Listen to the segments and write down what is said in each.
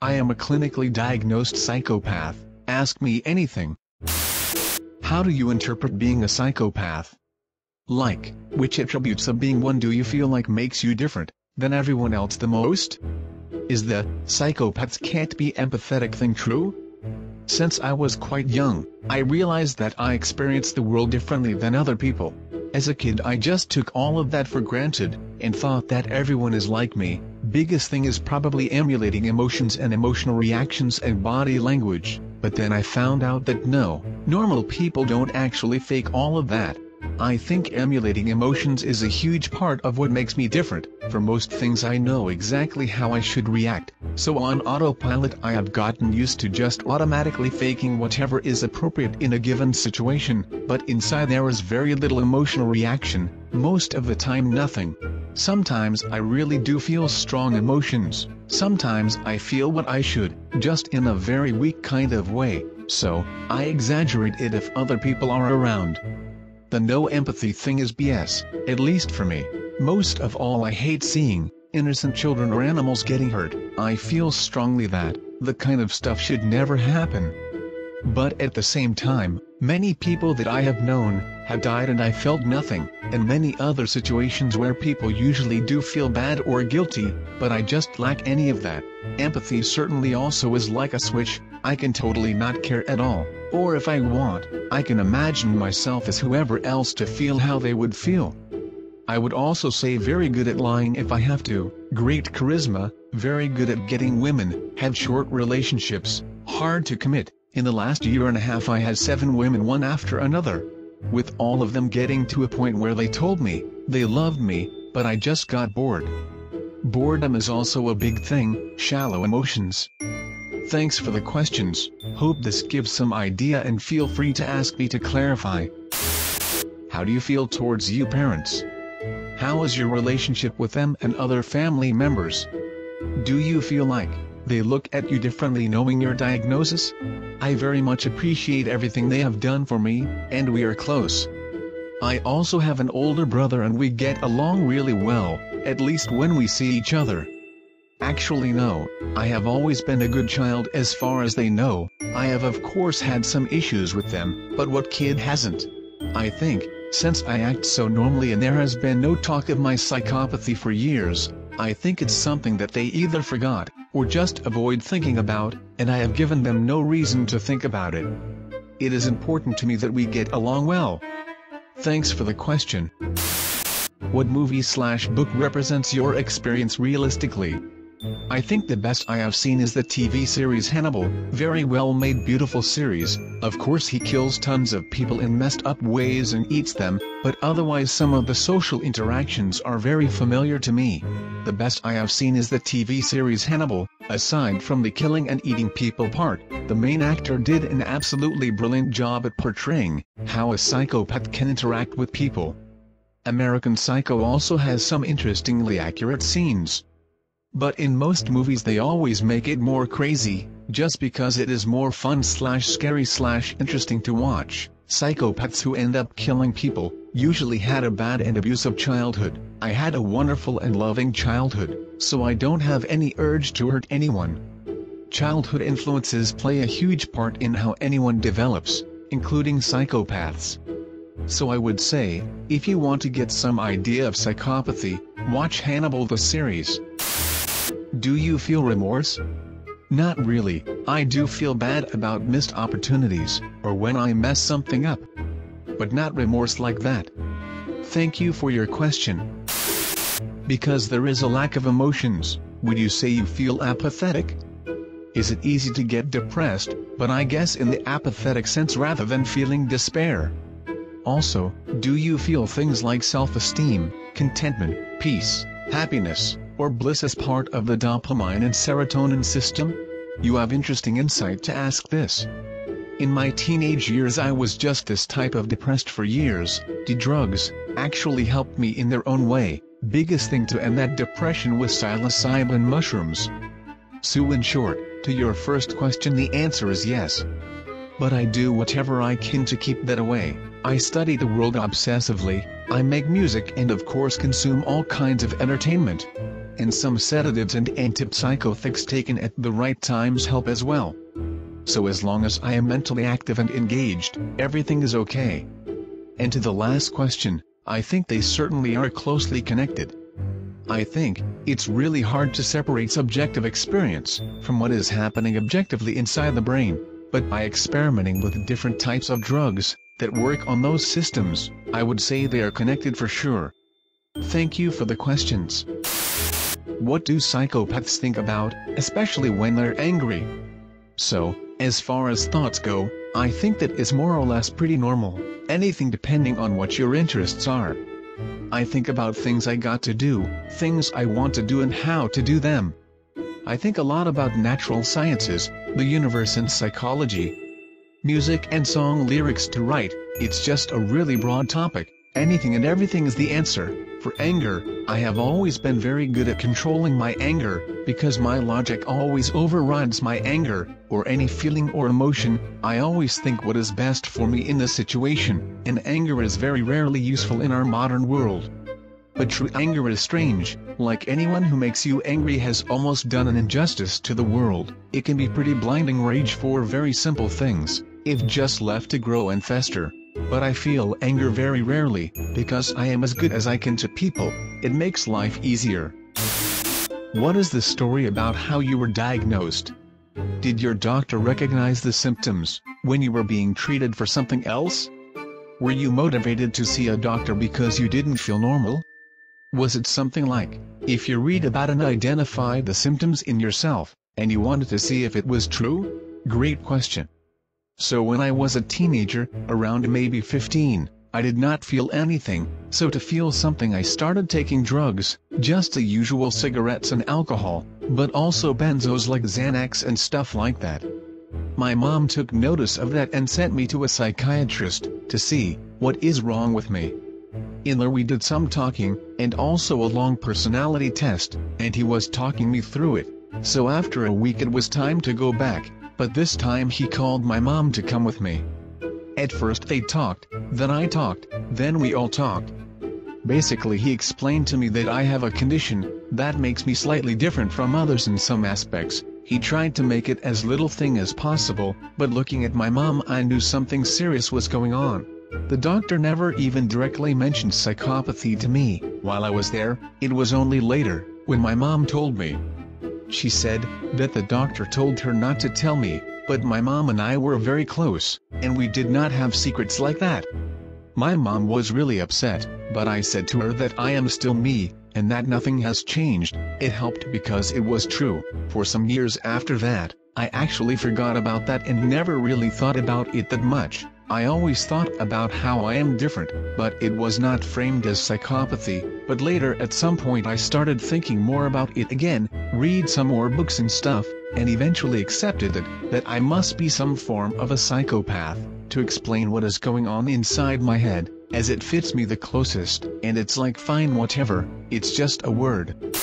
I am a clinically diagnosed psychopath. Ask me anything. How do you interpret being a psychopath? Like, which attributes of being one do you feel like makes you different than everyone else the most? Is the psychopaths can't be empathetic thing true? Since I was quite young, I realized that I experienced the world differently than other people. As a kid I just took all of that for granted, and thought that everyone is like me. Biggest thing is probably emulating emotions and emotional reactions and body language, but then I found out that no, normal people don't actually fake all of that. I think emulating emotions is a huge part of what makes me different. For most things I know exactly how I should react, so on autopilot I have gotten used to just automatically faking whatever is appropriate in a given situation, but inside there is very little emotional reaction, most of the time nothing. Sometimes I really do feel strong emotions, sometimes I feel what I should, just in a very weak kind of way, so I exaggerate it if other people are around. The no empathy thing is BS, at least for me. Most of all I hate seeing innocent children or animals getting hurt. I feel strongly that the kind of stuff should never happen. But at the same time, many people that I have known have died and I felt nothing, and many other situations where people usually do feel bad or guilty, but I just lack any of that. Empathy certainly also is like a switch. I can totally not care at all, or if I want, I can imagine myself as whoever else to feel how they would feel. I would also say very good at lying if I have to, great charisma, very good at getting women, had short relationships, hard to commit. In the last year and a half I had 7 women one after another. With all of them getting to a point where they told me they loved me, but I just got bored. Boredom is also a big thing, shallow emotions. Thanks for the questions, hope this gives some idea and feel free to ask me to clarify. How do you feel towards you parents? How is your relationship with them and other family members? Do you feel like they look at you differently knowing your diagnosis? I very much appreciate everything they have done for me, and we are close. I also have an older brother and we get along really well, at least when we see each other. Actually no, I have always been a good child as far as they know. I have of course had some issues with them, but what kid hasn't? I think, since I act so normally and there has been no talk of my psychopathy for years, I think it's something that they either forgot, or just avoid thinking about, and I have given them no reason to think about it. It is important to me that we get along well. Thanks for the question. What movie/book represents your experience realistically? I think the best I have seen is the TV series Hannibal, very well made beautiful series. Of course he kills tons of people in messed up ways and eats them, but otherwise some of the social interactions are very familiar to me. The best I have seen is the TV series Hannibal. Aside from the killing and eating people part, the main actor did an absolutely brilliant job at portraying how a psychopath can interact with people. American Psycho also has some interestingly accurate scenes. But in most movies they always make it more crazy, just because it is more fun/scary/interesting to watch. Psychopaths who end up killing people usually had a bad and abusive childhood. I had a wonderful and loving childhood, so I don't have any urge to hurt anyone. Childhood influences play a huge part in how anyone develops, including psychopaths. So I would say, if you want to get some idea of psychopathy, watch Hannibal the series. Do you feel remorse? Not really. I do feel bad about missed opportunities, or when I mess something up. But not remorse like that. Thank you for your question. Because there is a lack of emotions, would you say you feel apathetic? Is it easy to get depressed, but I guess in the apathetic sense rather than feeling despair? Also, do you feel things like self-esteem, contentment, peace, happiness, or bliss as part of the dopamine and serotonin system? You have interesting insight to ask this. In my teenage years I was just this type of depressed for years. The drugs actually helped me in their own way. Biggest thing to end that depression was psilocybin mushrooms. So in short, to your first question the answer is yes. But I do whatever I can to keep that away. I study the world obsessively, I make music and of course consume all kinds of entertainment. and some sedatives and antipsychotics taken at the right times help as well. So as long as I am mentally active and engaged, everything is okay. And to the last question, I think they certainly are closely connected. I think it's really hard to separate subjective experience from what is happening objectively inside the brain, but by experimenting with different types of drugs that work on those systems, I would say they are connected for sure. Thank you for the questions. What do psychopaths think about, especially when they're angry? So, as far as thoughts go, I think that is more or less pretty normal, anything depending on what your interests are. I think about things I got to do, things I want to do and how to do them. I think a lot about natural sciences, the universe and psychology. Music and song lyrics to write, it's just a really broad topic, anything and everything is the answer. For anger, I have always been very good at controlling my anger, because my logic always overrides my anger, or any feeling or emotion. I always think what is best for me in the situation, and anger is very rarely useful in our modern world. But true anger is strange, like anyone who makes you angry has almost done an injustice to the world. It can be pretty blinding rage for very simple things, if just left to grow and fester. But I feel anger very rarely, because I am as good as I can to people. It makes life easier. What is the story about how you were diagnosed? Did your doctor recognize the symptoms when you were being treated for something else? Were you motivated to see a doctor because you didn't feel normal? Was it something like, if you read about and identify the symptoms in yourself, and you wanted to see if it was true? Great question. So when I was a teenager, around maybe 15, I did not feel anything, so to feel something I started taking drugs, just the usual cigarettes and alcohol, but also benzos like Xanax and stuff like that. My mom took notice of that and sent me to a psychiatrist, to see what is wrong with me. In there we did some talking, and also a long personality test, and he was talking me through it, so after a week it was time to go back. But this time he called my mom to come with me. At first they talked, then I talked, then we all talked. Basically he explained to me that I have a condition that makes me slightly different from others in some aspects. He tried to make it as little thing as possible, but looking at my mom I knew something serious was going on. The doctor never even directly mentioned psychopathy to me while I was there. It was only later, when my mom told me. She said that the doctor told her not to tell me, but my mom and I were very close, and we did not have secrets like that. My mom was really upset, but I said to her that I am still me, and that nothing has changed. It helped because it was true. For some years after that, I actually forgot about that and never really thought about it that much. I always thought about how I am different, but it was not framed as psychopathy. But later at some point I started thinking more about it again, read some more books and stuff, and eventually accepted that I must be some form of a psychopath, to explain what is going on inside my head, as it fits me the closest. And it's like fine, whatever, it's just a word.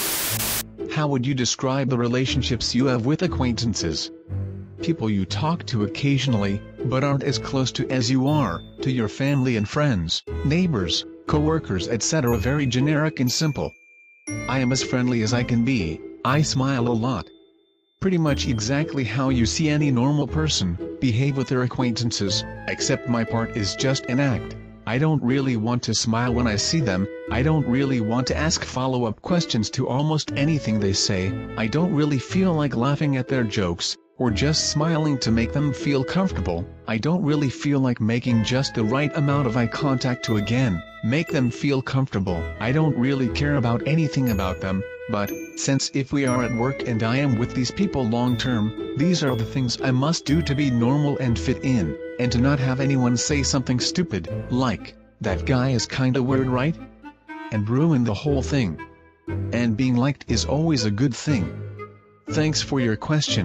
How would you describe the relationships you have with acquaintances? People you talk to occasionally, but aren't as close to as you are to your family and friends, neighbors, co-workers, etc. Very generic and simple. I am as friendly as I can be. I smile a lot. Pretty much exactly how you see any normal person behave with their acquaintances, except my part is just an act. I don't really want to smile when I see them. I don't really want to ask follow-up questions to almost anything they say. I don't really feel like laughing at their jokes, or just smiling to make them feel comfortable. I don't really feel like making just the right amount of eye contact to again make them feel comfortable. I don't really care about anything about them, but since if we are at work and I am with these people long term, these are the things I must do to be normal and fit in, and to not have anyone say something stupid, like, "That guy is kinda weird, right?" and ruin the whole thing. And being liked is always a good thing. Thanks for your question.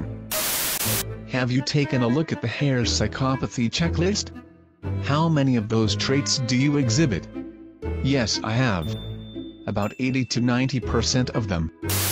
Have you taken a look at the Hare's psychopathy checklist? How many of those traits do you exhibit? Yes, I have. About 80 to 90% of them.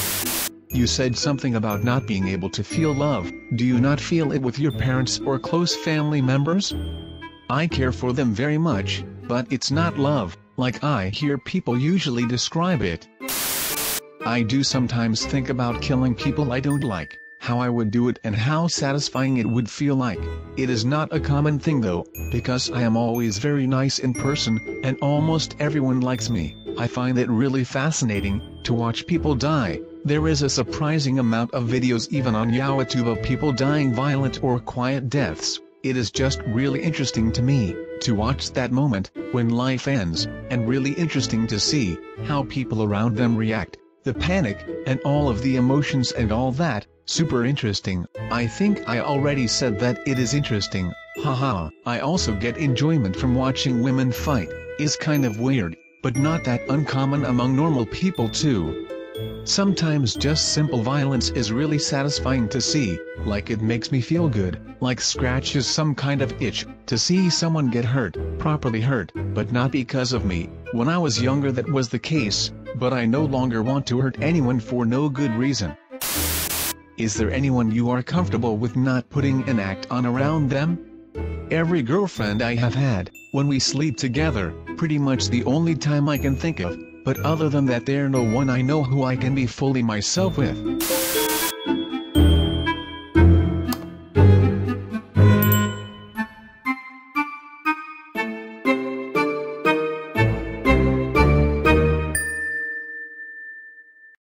You said something about not being able to feel love. Do you not feel it with your parents or close family members? I care for them very much, but it's not love, like I hear people usually describe it. I do sometimes think about killing people I don't like, how I would do it and how satisfying it would feel like. It is not a common thing though, because I am always very nice in person, and almost everyone likes me. I find it really fascinating to watch people die. There is a surprising amount of videos even on YouTube of people dying violent or quiet deaths. It is just really interesting to me to watch that moment when life ends, and really interesting to see how people around them react, the panic, and all of the emotions and all that. Super interesting. I think I already said that it is interesting. Haha. I also get enjoyment from watching women fight. Is kind of weird, but not that uncommon among normal people too. Sometimes just simple violence is really satisfying to see, like it makes me feel good, like scratches some kind of itch, to see someone get hurt, properly hurt, but not because of me. When I was younger that was the case, but I no longer want to hurt anyone for no good reason. Is there anyone you are comfortable with not putting an act on around them? Every girlfriend I have had, when we sleep together, pretty much the only time I can think of, but other than that there no one I know who I can be fully myself with.